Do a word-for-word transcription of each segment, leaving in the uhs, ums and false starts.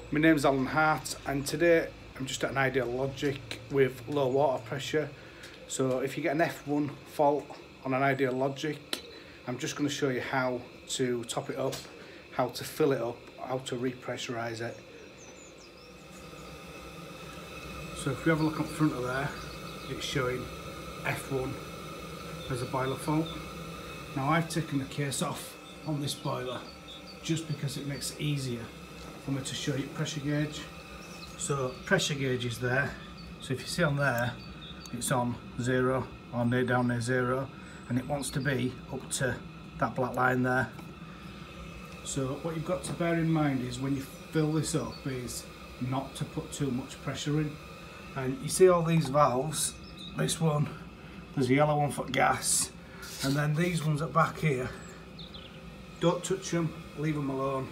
My name's Alan Hart, and today I'm just at an Ideal Logic with low water pressure. So if you get an F one fault on an Ideal Logic, I'm just going to show you how to top it up, how to fill it up, how to repressurize it. So if we have a look up front of there, it's showing F one as a boiler fault. Now I've taken the case off on this boiler just because it makes it easier for me to show you pressure gauge. So pressure gauge is there. So if you see on there, it's on zero or near down near zero, and it wants to be up to that black line there. So what you've got to bear in mind is when you fill this up is not to put too much pressure in. And you see all these valves, this one, there's a yellow one for gas, and then these ones at back here, don't touch them, leave them alone.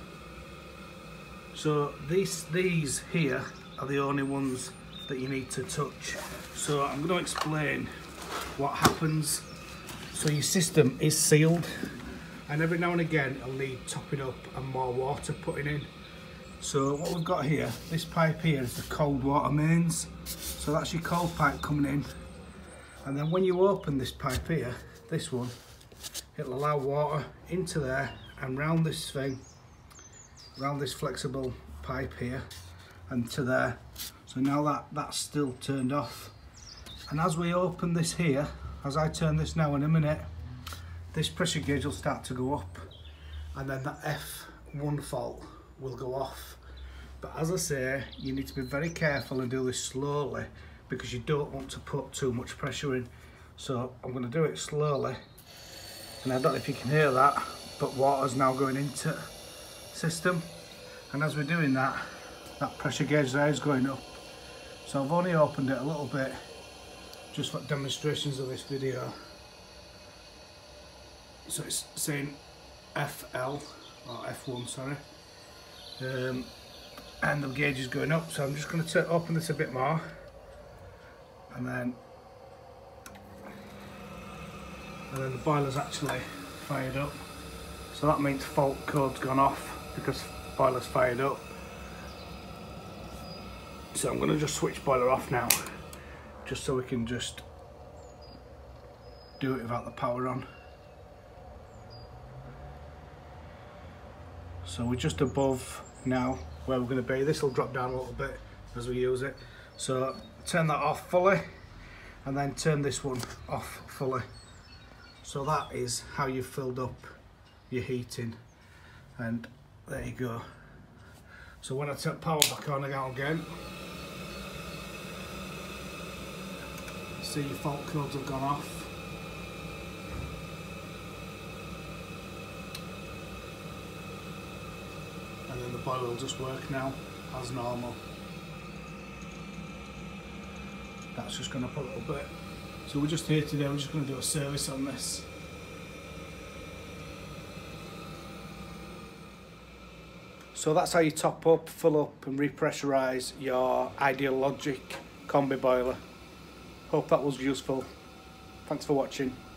So these, these here are the only ones that you need to touch. So I'm going to explain what happens. So your system is sealed, and every now and again it'll need topping up and more water putting in. So what we've got here, this pipe here is the cold water mains. So that's your cold pipe coming in, and then when you open this pipe here, this one, it'll allow water into there and round this thing, round this flexible pipe here and to there. So now that that's still turned off, and as we open this here, as I turn this now in a minute, this pressure gauge will start to go up, and then that F one fault will go off. But as I say, you need to be very careful and do this slowly because you don't want to put too much pressure in. So I'm going to do it slowly, and I don't know if you can hear that, but water's now going into the system, and as we're doing that, that pressure gauge there is going up. So I've only opened it a little bit just for demonstrations of this video. So it's saying F L or F one, sorry, um, and the gauge is going up. So I'm just going to open this a bit more, and then and then the boiler's actually fired up. So that means fault code's gone off because boiler's fired up. So I'm going to just switch boiler off now, just so we can just do it without the power on. So we're just above now where we're going to be. This will drop down a little bit as we use it. So turn that off fully, and then turn this one off fully. So that is how you've filled up your heating, and there you go. So when I turn power back on again, see your fault codes have gone off. And then the boiler will just work now as normal. That's just going to put a little bit. So we're just here today, we're just going to do a service on this. So that's how you top up, fill up and repressurize your Ideal Logic combi boiler. Hope that was useful. Thanks for watching.